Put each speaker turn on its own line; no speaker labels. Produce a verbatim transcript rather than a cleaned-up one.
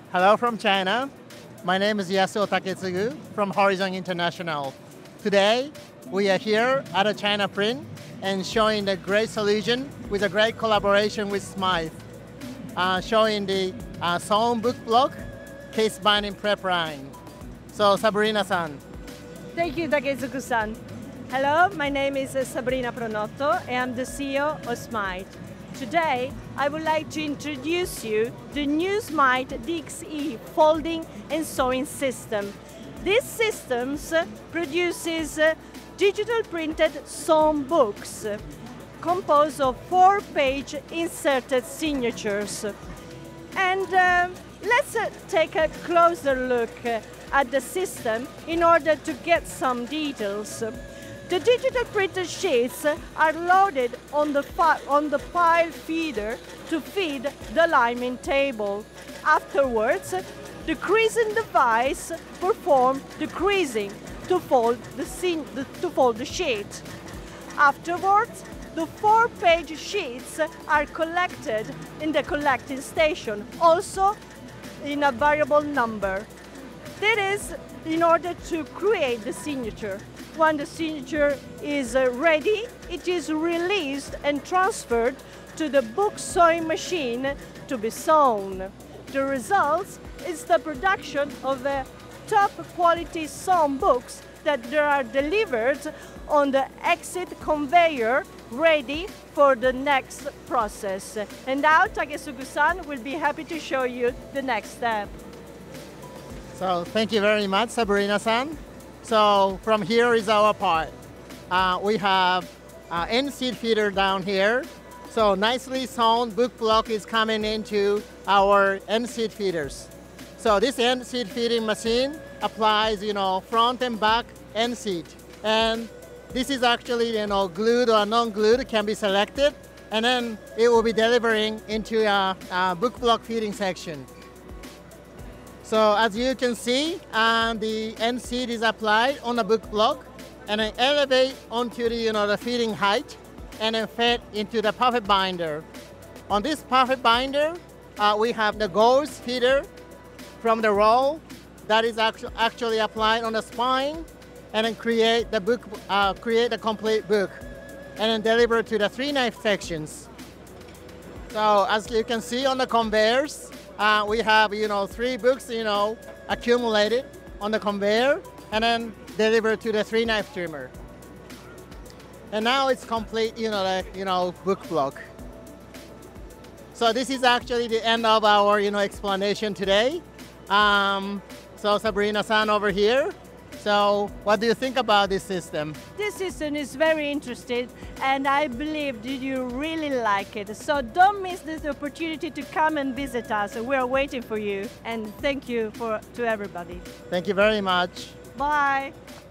Hello from China. My name is Yasuo Taketsugu from Horizon International. Today, we are here at a China print and showing the great solution with a great collaboration with Smyth, uh, showing the uh, Sewn book block case binding prep line. So Sabrina-san.
Thank you, Taketsugu-san. Hello, my name is Sabrina Pronotto and I'm the C E O of Smyth. Today, I would like to introduce you the new Smyth D X E folding and sewing system. This system produces digital printed sewn books composed of four-page inserted signatures. And uh, let's uh, take a closer look uh, at the system in order to get some details. The digital printed sheets are loaded on the, on the pile feeder to feed the alignment table. Afterwards, the creasing device performs the creasing to fold the, to fold the sheet. Afterwards, the four-page sheets are collected in the collecting station, also in a variable number. That is in order to create the signature. When the signature is ready, it is released and transferred to the book sewing machine to be sewn. The result is the production of the top quality sewn books that are delivered on the exit conveyor, ready for the next process. And now Taketsugu-san will be happy to show you the next step.
So thank you very much, Sabrina-san. So from here is our part. Uh, we have uh, end seat feeder down here. So nicely sewn book block is coming into our end seat feeders. So this end seat feeding machine applies, you know, front and back end seat. And this is actually, you know, glued or non-glued, can be selected. And then it will be delivering into a, a book block feeding section. So as you can see, uh, the end seat is applied on the book block and then elevate onto the, you know, the feeding height and then fed into the puffet binder. On this puffet binder, uh, we have the gauze feeder from the roll that is actu actually applied on the spine and then create the book, uh, create the complete book and then deliver to the three knife sections. So as you can see on the conveyors, Uh, we have, you know, three books, you know, accumulated on the conveyor and then delivered to the three knife trimmer. And now it's complete, you know, the, you know, book block. So this is actually the end of our, you know, explanation today. Um, so Sabrina-san over here. So what do you think about this system?
This system is very interesting and I believe that you really like it. So don't miss this opportunity to come and visit us. We are waiting for you and thank you for, to everybody.
Thank you very much.
Bye.